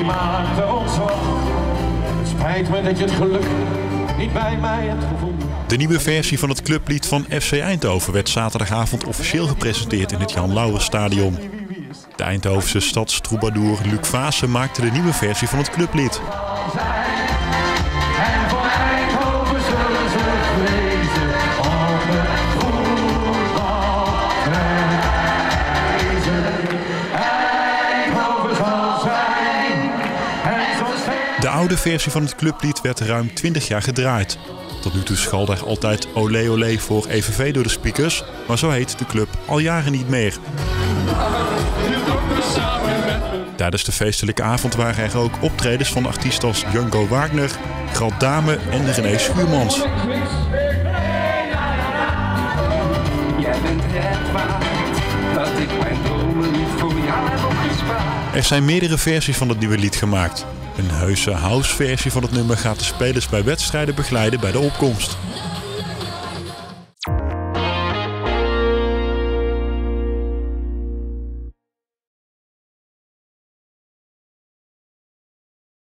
die maakte ons zwak. Het spijt me dat je het geluk niet bij mij hebt gevonden. De nieuwe versie van het clublied van FC Eindhoven werd zaterdagavond officieel gepresenteerd in het Jan Lauwersstadion. De Eindhovense stadstroubadour Luc Vaassen maakte de nieuwe versie van het clublied. En voor Eindhoven zullen ze vrezen op het voetbalveld. Eindhoven zal zijn en zo steeds. De oude versie van het clublied werd ruim 20 jaar gedraaid. Tot nu toe schalde er altijd olé olé voor EVV door de speakers, maar zo heet de club al jaren niet meer. Tijdens de feestelijke avond waren er ook optredens van artiesten als Django Wagner, Grad Dame en René Schuurmans. Er zijn meerdere versies van het nieuwe lied gemaakt. Een heuse house-versie van het nummer gaat de spelers bij wedstrijden begeleiden bij de opkomst.